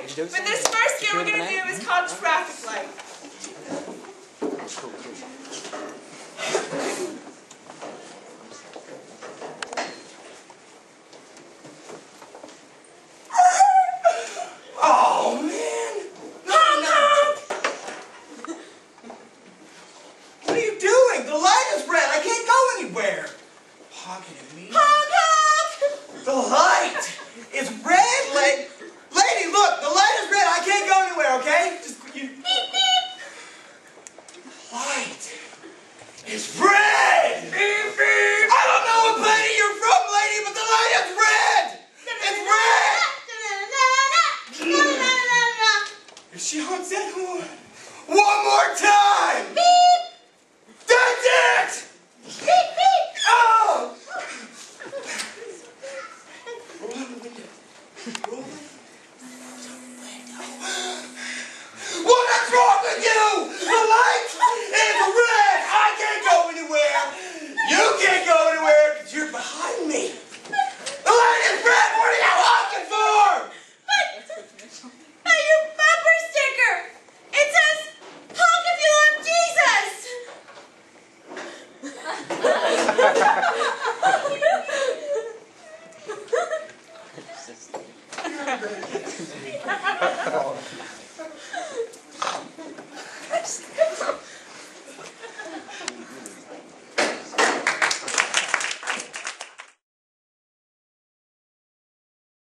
For this first game we're going to do is called traffic light. Oh, man! Honk, honk! What are you doing? The light is red. I can't go anywhere. Honking at me. Honk, honk! The light is red. Lady, look! The light is red. I can't go anywhere, okay? Just, you... Beep, beep. The light is red! Beep, beep. I don't know what planet you're from, lady, but the light is red! It's red! If she honks that horn one more time! Beep! That's it! Beep, beep! Oh! Roll down the window. Roll down the window. What is wrong with you? The light is red! I can't go anywhere! You can't go anywhere because you're behind me! The light is red! What are you honking for? But your bumper sticker! It says, honk if you love Jesus!